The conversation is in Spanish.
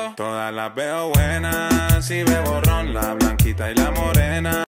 Todas las veo buenas, si bebo ron, la blanquita y la morena.